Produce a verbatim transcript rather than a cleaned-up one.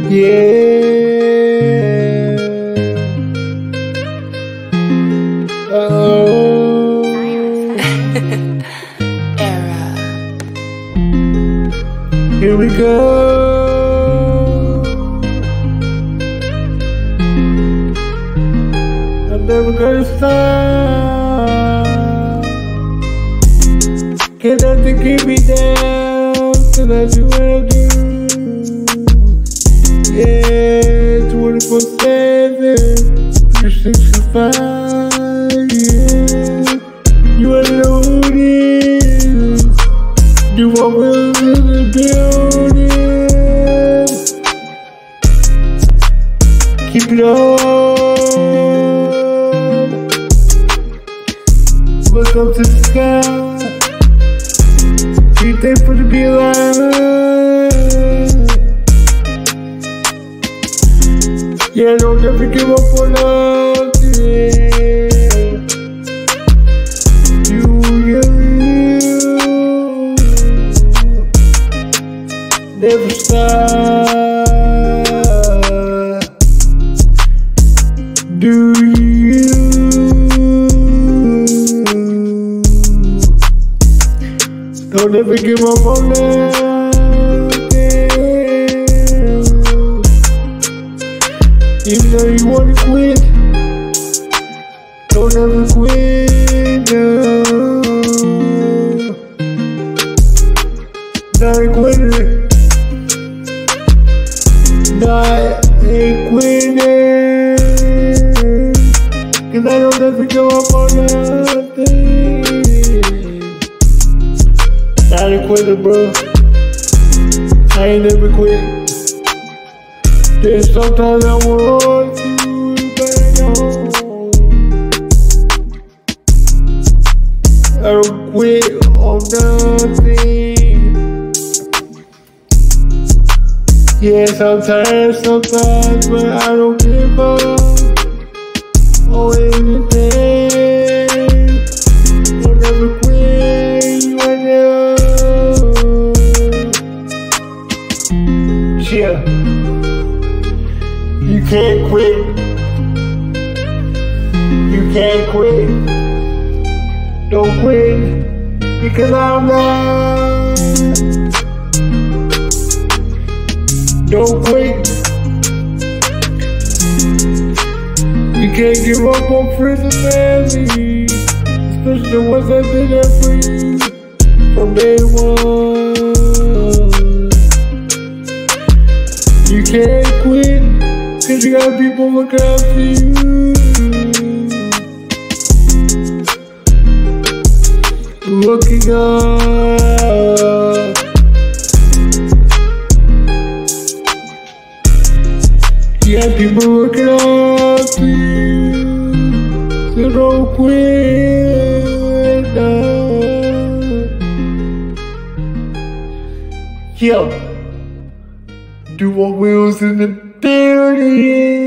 Yeah. Oh. Era. Here we go. I'm never gonna stop. Can't nothing keep me down till I do what I do. Yeah, twenty-four seven, three sixty-five, yeah. You wanna know who it is? Do what wheelz in the building. Keep it on. Look up to the sky. Be thankful to be alive. Yeah, don't ever give up on nothing. You, you, never stop. Do you? Don't ever give up on nothing. Even though you wanna quit, don't ever quit, no. Not a quitter, not a quitter. Cause I don't ever give up on nothing. Not a quitter, bro. I ain't never quit. There's sometimes I want to, but I don't. I don't quit on nothing. Yes, I'm tired sometimes, but I don't give up on anything. Don't ever quit, you I know. Yeah. You can't quit. You can't quit. Don't quit, because I'm not. Don't quit. You can't give up on friends and family, especially the ones that been there for you from day one. You can't quit, cause you got people looking out for you. Looking up. You got people looking out for you. So don't quit now. Yo. Do what wheelz in the building.